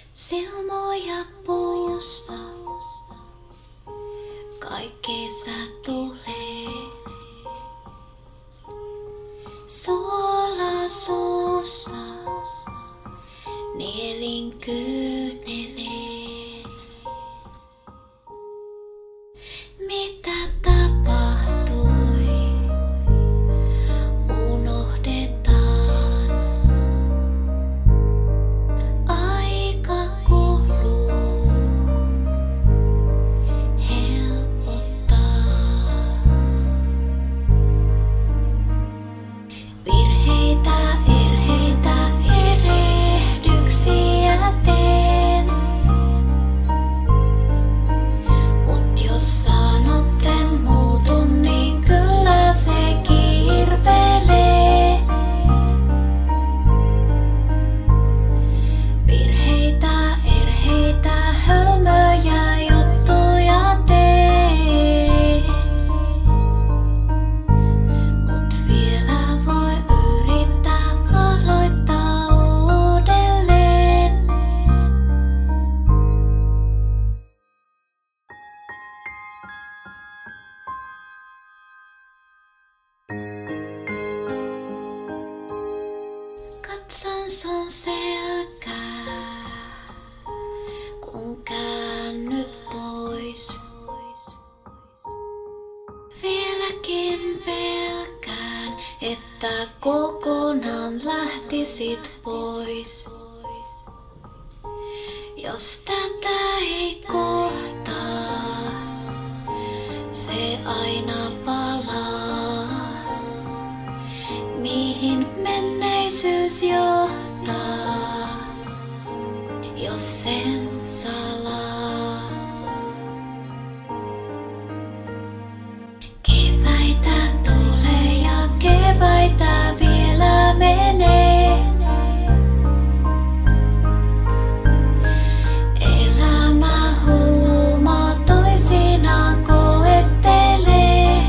Silmoja puussa, kai kesä tulee. Suola suussa, nielin kyyneleen. Mitä tapahtui, unohdetaan. Aika kuluu, helpottaa. Virheitä, erheitä, erehdyksiä teen. Mut jos sanot en muutu, niin kyllä se kirvelee. Virheitä, erheitä, hölmöjä juttuja teen. Mut vielä voi yrittää aloittaa uudelleen. Katson sun selkää, kun käännyt pois. Vieläkin pelkään, että kokonaan lähtisit pois. Jos tätä ei kohtaa, se aina palaa. Mihin menneisyys johtaa, jos sen salaa? Keväitä tulee ja keväitä vielä menee. Elämä huumaa toisinaan koettelee.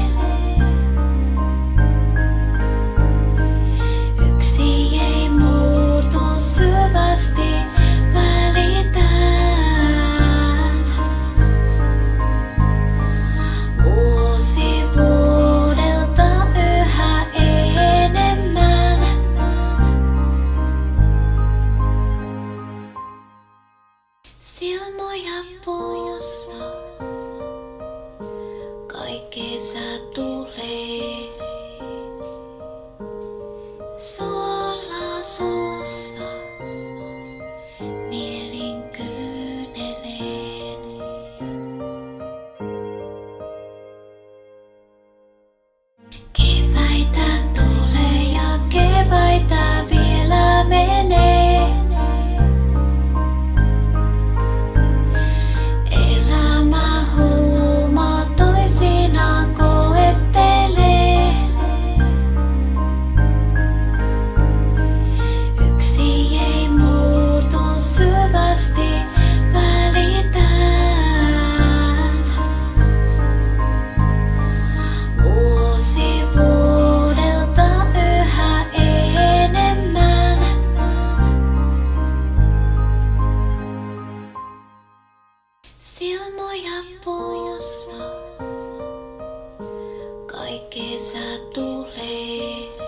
Yksi ei muutu, syvästi välitään. Vuosi vuodelta yhä enemmän. Silmoja puussa, kai kesä tulee. Suola suussa, nielin kyyneleen. Mitä tapahtui, unohdetaan. Aika kuluu, helpottaa. Virheitä, erheitä, erehdyksiä teen. Mut jos sanot en muutu, niin kyllä se kirvelee. Virheitä, erheitä, hölmöjä juttuja teen. Mut vielä voi yrittää aloittaa uudelleen. Suola suussa, nielin kyyneleen. Keväitä tulee ja keväitä vielä menee. Elämä huumaa toisinaan koettelee. Yksi ei muutu, syvästi välitään. Vuosi vuodelta yhä enemmän. Silmoja puussa, kai kesä tulee.